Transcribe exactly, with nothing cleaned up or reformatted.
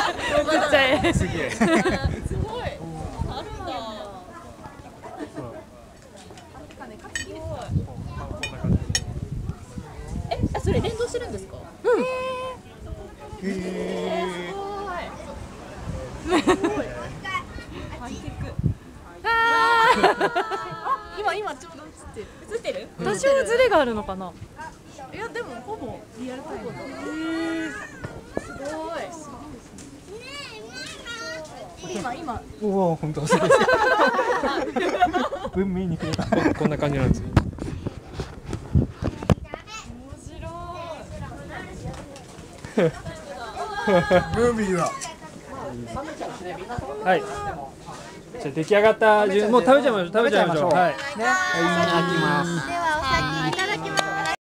っちゃえ。 すげえ。 すごい。あるんだ。え、あ、それ連動してるんですか？ うん。 へえ。すごい。ハイテク。あ、今今ちょうど映ってる。映ってる？ 多少ズレがあるのかな。 いやでもほぼリアルタイムだ。すごい。これ今今。 おお、本当すごい。文明にくれた。こんな感じなんですよ。 面ムービーだ。 はい。じゃあ出来上がった順もう食べちゃいましょう。食べちゃいましょう。はい。 ね。はい、いただきます。